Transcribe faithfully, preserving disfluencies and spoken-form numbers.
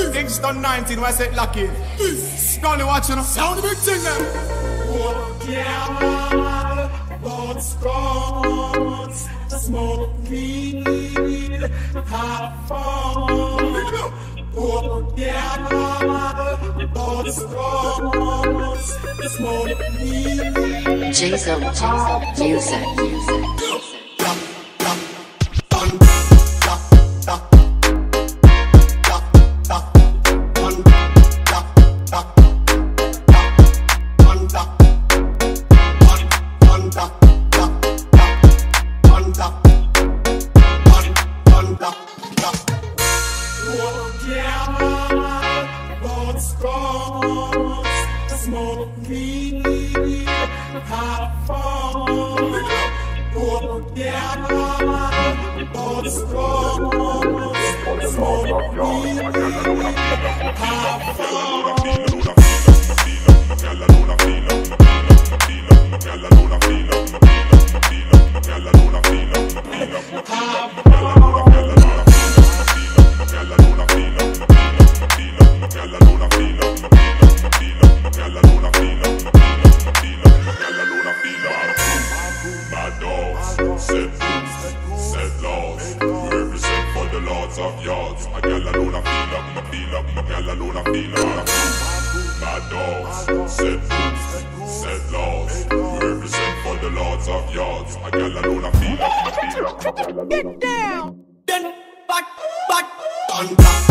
Kingston nineteen, why I say lucky? Scully watching us. Sound the big thing then. Oh, yeah, but scones, smoke weed, have fun. Oh, yeah, but scones, smoke weed. Jason, Jason, music, music. Smoke weed, have fun. Oh yeah, all the scrolls. Smoke weed, have fun. Set rules, set laws. We represent for the lords of yards. A gal alone a feel up, a feel up, a gal alone a feel up. Mad dogs, set rules, set laws. We represent for the lords of yards. A gal alone a feel up, a feel up. Get down, then back, back, on back.